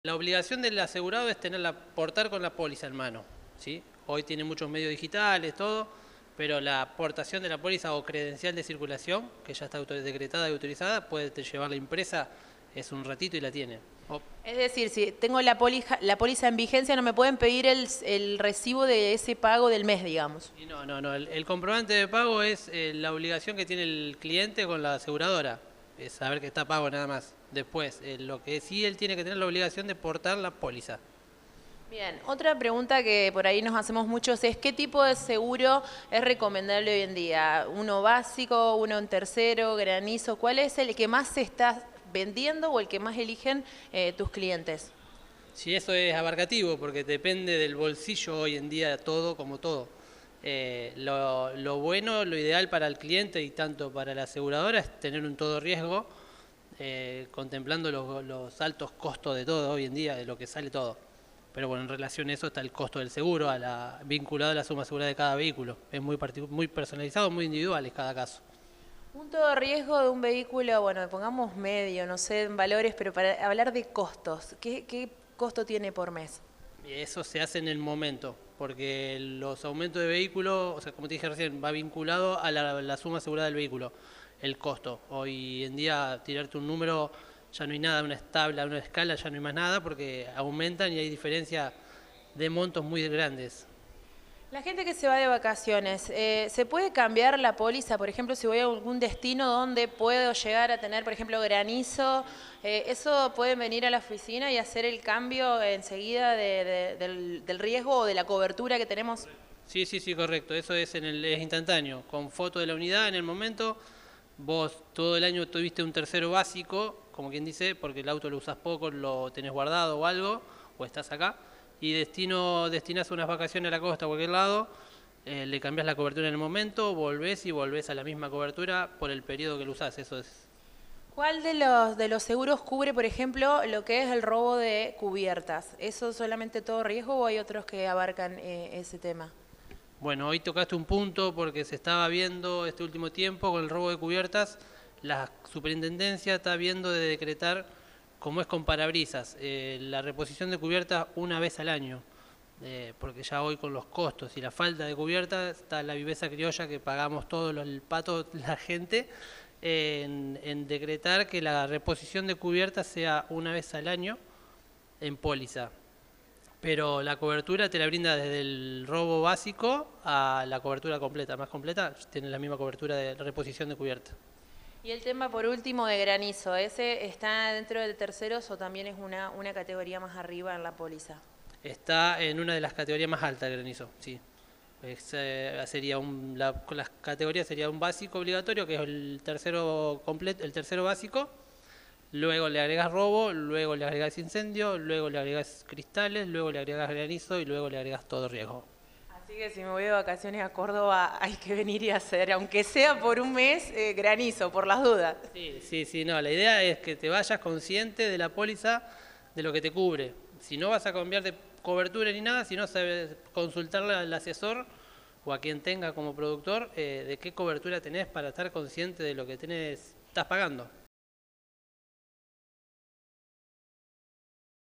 La obligación del asegurado es portar con la póliza en mano, ¿sí? Hoy tiene muchos medios digitales, todo, pero la aportación de la póliza o credencial de circulación, que ya está decretada y autorizada, puede llevarla impresa, es un ratito y la tiene. Es decir, si tengo la póliza en vigencia, no me pueden pedir el recibo de ese pago del mes, digamos. Y no. El comprobante de pago es la obligación que tiene el cliente con la aseguradora, es saber que está pago nada más. Después, lo que sí él tiene que tener la obligación de portar la póliza. Bien, otra pregunta que por ahí nos hacemos muchos es ¿qué tipo de seguro es recomendable hoy en día? ¿Uno básico, uno en tercero, granizo? ¿Cuál es el que más se está vendiendo o el que más eligen tus clientes? Sí, eso es abarcativo porque depende del bolsillo hoy en día todo como todo. Lo bueno, lo ideal para el cliente y tanto para la aseguradora es tener un todo riesgo, contemplando los altos costos de todo hoy en día, de lo que sale todo. Pero bueno, en relación a eso está el costo del seguro, vinculado a la suma asegurada de cada vehículo. Es muy personalizado, muy individual es cada caso. Un todo riesgo de un vehículo, bueno, pongamos medio, no sé, en valores, pero para hablar de costos, ¿qué costo tiene por mes? Eso se hace en el momento, porque los aumentos de vehículo, o sea, como te dije recién, va vinculado a la suma asegurada del vehículo, el costo. Hoy en día, tirarte un número, ya no hay nada, una tabla, una escala, ya no hay más nada, porque aumentan y hay diferencia de montos muy grandes. La gente que se va de vacaciones, ¿se puede cambiar la póliza? Por ejemplo, si voy a algún destino donde puedo llegar a tener, por ejemplo, granizo, ¿eso pueden venir a la oficina y hacer el cambio enseguida del riesgo o de la cobertura que tenemos? Sí, correcto. Eso es es instantáneo. Con foto de la unidad en el momento, vos todo el año tuviste un tercero básico, como quien dice, porque el auto lo usás poco, lo tenés guardado o algo, o estás acá, y destinás unas vacaciones a la costa, a cualquier lado, le cambiás la cobertura en el momento, volvés y volvés a la misma cobertura por el periodo que lo usás. Eso es. ¿Cuál de los seguros cubre, por ejemplo, lo que es el robo de cubiertas? ¿Eso solamente todo riesgo o hay otros que abarcan ese tema? Bueno, hoy tocaste un punto porque se estaba viendo este último tiempo con el robo de cubiertas. La superintendencia está viendo de decretar, como es con parabrisas, la reposición de cubiertas una vez al año. Porque ya hoy con los costos y la falta de cubiertas está la viveza criolla que pagamos todos el pato, la gente, en decretar que la reposición de cubiertas sea una vez al año en póliza. Pero la cobertura te la brinda desde el robo básico a la cobertura completa, más completa, tiene la misma cobertura de reposición de cubierta. Y el tema por último de granizo, ¿ese está dentro de terceros o también es una categoría más arriba en la póliza? Está en una de las categorías más altas de granizo, sí. Las categorías sería un básico obligatorio, que es el tercero completo, el tercero básico. Luego le agregas robo, luego le agregas incendio, luego le agregas cristales, luego le agregas granizo y luego le agregas todo riesgo. Así que si me voy de vacaciones a Córdoba hay que venir y hacer, aunque sea por un mes, granizo, por las dudas. Sí, no, la idea es que te vayas consciente de la póliza, de lo que te cubre. Si no vas a cambiar de cobertura ni nada, si no sabes consultarle al asesor o a quien tenga como productor de qué cobertura tenés para estar consciente de lo que estás pagando.